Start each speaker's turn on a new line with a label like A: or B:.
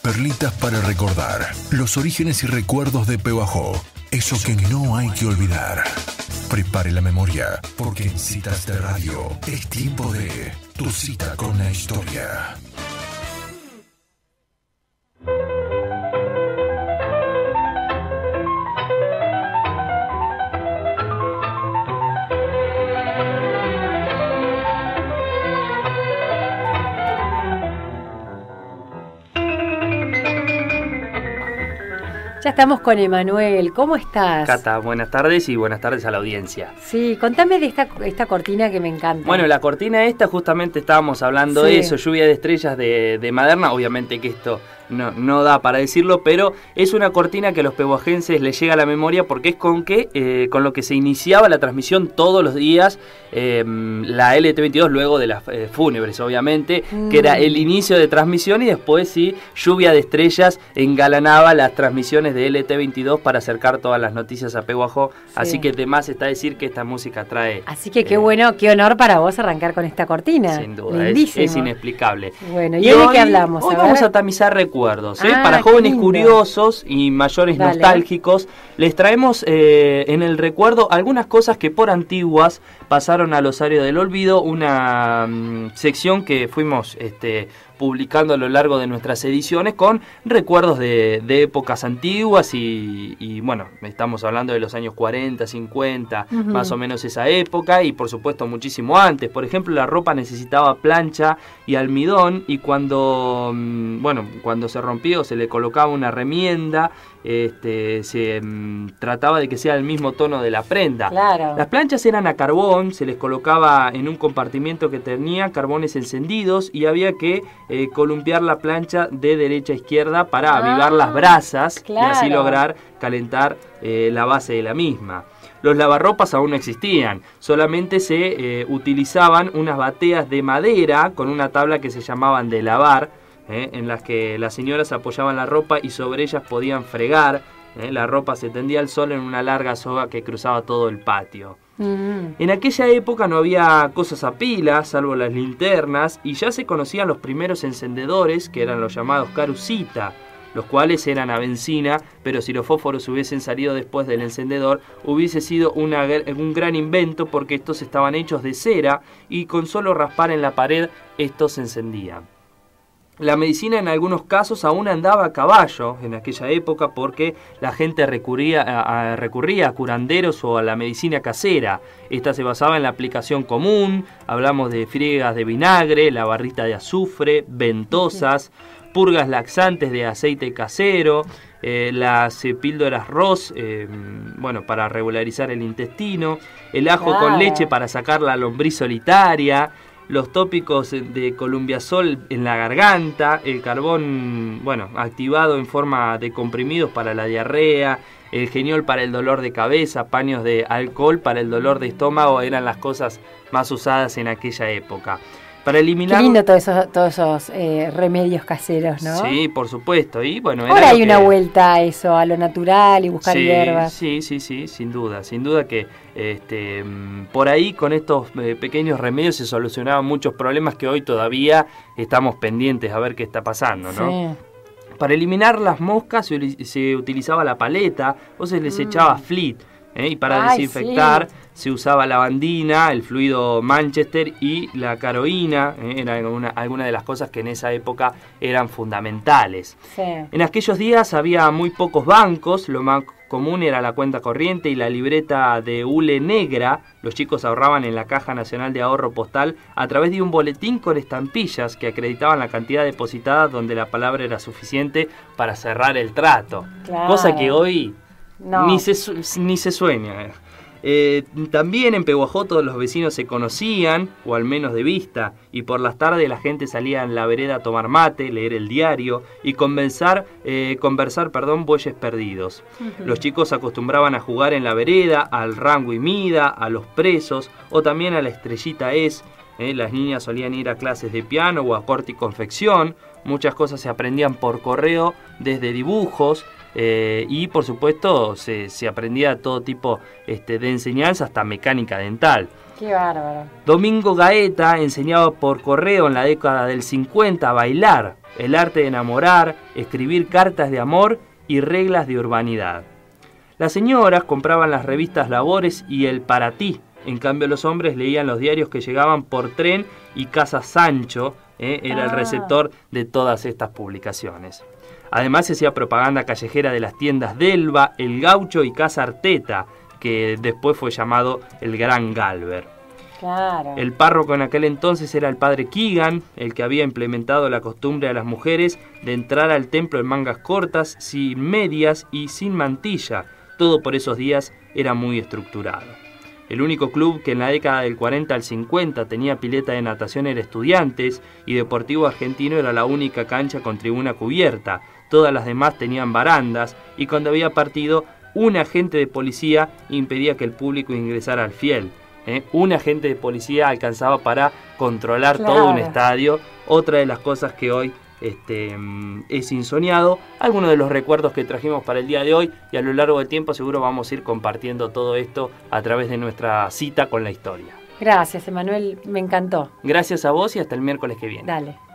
A: perlitas para recordar los orígenes y recuerdos de Pehuajó. Eso que no hay que olvidar. Prepare la memoria, porque en Citas de Radio es tiempo de tu cita con la historia.
B: Ya estamos con Emanuel. ¿Cómo estás?
C: Cata, buenas tardes y buenas tardes a la audiencia.
B: Sí, contame de esta cortina que me encanta.
C: Bueno, la cortina esta, justamente estábamos hablando de eso, lluvia de estrellas de Maderna. Obviamente que esto no da para decirlo, pero es una cortina que a los pehuajenses les llega a la memoria porque es con lo que se iniciaba la transmisión todos los días, la LT22, luego de las fúnebres, obviamente, que era el inicio de transmisión, y después sí, lluvia de estrellas engalanaba las transmisiones de LT22 para acercar todas las noticias a Pehuajó. Sí. Así que de más está decir que esta música trae...
B: Así que qué bueno, qué honor para vos arrancar con esta cortina.
C: Sin duda, es inexplicable.
B: Bueno, ¿y hoy de qué hablamos?
C: Hoy vamos a tamizar recuerdos. Para jóvenes curiosos y mayores nostálgicos, les traemos en el recuerdo algunas cosas que por antiguas pasaron al osario del olvido, una sección que fuimos publicando a lo largo de nuestras ediciones con recuerdos de épocas antiguas y bueno, estamos hablando de los años 40, 50, más o menos esa época, y por supuesto muchísimo antes. Por ejemplo, la ropa necesitaba plancha y almidón, y cuando se rompió, se le colocaba una remienda, se trataba de que sea el mismo tono de la prenda.
B: Claro.
C: Las planchas eran a carbón, se les colocaba en un compartimento que tenía carbones encendidos, y había que columpiar la plancha de derecha a izquierda para avivar las brasas, y así lograr calentar la base de la misma. Los lavarropas aún no existían, solamente se utilizaban unas bateas de madera con una tabla que se llamaban de lavar, en las que las señoras apoyaban la ropa y sobre ellas podían fregar. La ropa se tendía al sol en una larga soga que cruzaba todo el patio. En aquella época no había cosas a pila, salvo las linternas, y ya se conocían los primeros encendedores, que eran los llamados carucita, los cuales eran a benzina, pero si los fósforos hubiesen salido después del encendedor, hubiese sido un gran invento, porque estos estaban hechos de cera y con solo raspar en la pared estos se encendían. La medicina en algunos casos aún andaba a caballo en aquella época, porque la gente recurría a curanderos o a la medicina casera. Esta se basaba en la aplicación común, hablamos de friegas de vinagre, la barrita de azufre, ventosas, purgas laxantes de aceite casero, las píldoras Ross, para regularizar el intestino, el ajo con leche para sacar la lombriz solitaria, los tópicos de columbiazol en la garganta, el carbón, activado en forma de comprimidos para la diarrea, el geniol para el dolor de cabeza, paños de alcohol para el dolor de estómago, eran las cosas más usadas en aquella época. Para eliminar... Qué lindo todos
B: esos remedios caseros, ¿no?
C: Sí, por supuesto. Y bueno,
B: ahora hay una vuelta a eso, a lo natural y buscar hierbas.
C: Sí, sin duda. Sin duda que por ahí con estos pequeños remedios se solucionaban muchos problemas que hoy todavía estamos pendientes a ver qué está pasando, ¿no? Sí. Para eliminar las moscas se utilizaba la paleta o se les echaba fleet. Y para desinfectar se usaba lavandina, el fluido Manchester y la caroína, eran algunas de las cosas que en esa época eran fundamentales. Sí. En aquellos días había muy pocos bancos, lo más común era la cuenta corriente y la libreta de hule negra. Los chicos ahorraban en la Caja Nacional de Ahorro Postal a través de un boletín con estampillas que acreditaban la cantidad depositada, donde la palabra era suficiente para cerrar el trato. Claro. Cosa que hoy... No. Ni se sueña. También en Pehuajó todos los vecinos se conocían, o al menos de vista, y por las tardes la gente salía en la vereda a tomar mate, leer el diario y conversar bueyes perdidos. Los chicos acostumbraban a jugar en la vereda, al rango y mida, a los presos, o también a la estrellita es. Las niñas solían ir a clases de piano o a corte y confección, muchas cosas se aprendían por correo, desde dibujos, y por supuesto se aprendía todo tipo de enseñanza, hasta mecánica dental.
B: ¡Qué bárbaro!
C: Domingo Gaeta enseñaba por correo en la década del 50 a bailar, el arte de enamorar, escribir cartas de amor y reglas de urbanidad. Las señoras compraban las revistas Labores y El Para Ti. En cambio, los hombres leían los diarios que llegaban por tren, y Casa Sancho era el receptor de todas estas publicaciones. Además, se hacía propaganda callejera de las tiendas Delva, El Gaucho y Casa Arteta, que después fue llamado el Gran Galver.
B: Claro.
C: El párroco en aquel entonces era el padre Keegan, el que había implementado la costumbre de las mujeres de entrar al templo en mangas cortas, sin medias y sin mantilla. Todo por esos días era muy estructurado. El único club que en la década del 40 al 50 tenía pileta de natación era Estudiantes, y Deportivo Argentino era la única cancha con tribuna cubierta. Todas las demás tenían barandas, y cuando había partido, un agente de policía impedía que el público ingresara al fiel. Un agente de policía alcanzaba para controlar todo un estadio. Otra de las cosas que hoy es insoñado. Algunos de los recuerdos que trajimos para el día de hoy, y a lo largo del tiempo seguro vamos a ir compartiendo todo esto a través de nuestra cita con la historia.
B: Gracias, Emanuel, me encantó.
C: Gracias a vos y hasta el miércoles que viene.
B: Dale.